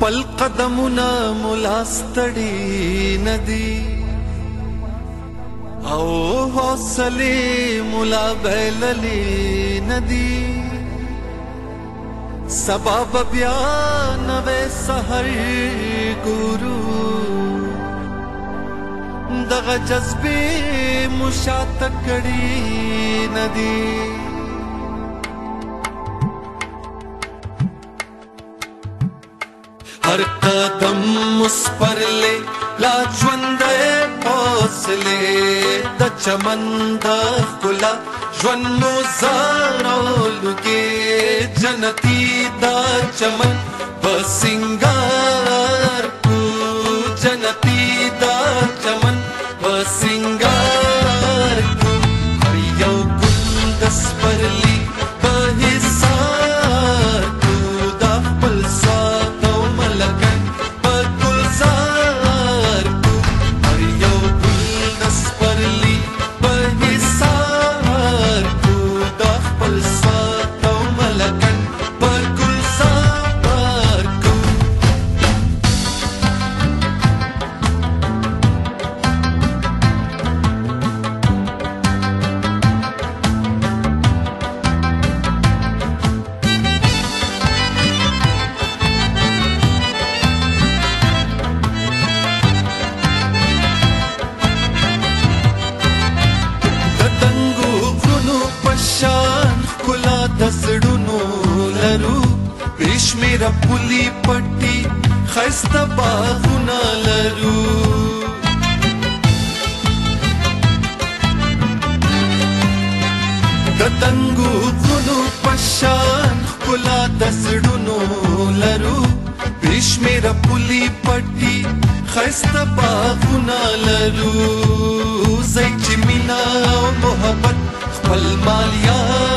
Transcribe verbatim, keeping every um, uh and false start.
خپل قدمونه ملا ستړي ندي او حوصلې ملا بایللې ندي سبا به بیا نوی سحر ګورو دغه جذبې مو شاته کړي ندي هر قدم مسپرلې لا ژوندې حوصلې د چمن د ښکلا ژوند مو زارولږې جنتي دا چمن په سنگار کو جنتي دا چمن په سنگار کو هر یو ګل د سپرلي په حصار کو دا خپل سوات او ملکند په ګلزار کو هر یو ګل د سپرلي په حصار کو دا خپل سوات او ملکند په ګلزار کو شان ښکلا د زړونو لرو بې شمېره پولې پټي ښایسته باغونه لرو د دنګو غرونو په شان ښکلا د زړونو لرو بې شمېره پولې پټي ښایسته باغونه لرو ځای چې مینه او محبت خپل مال یار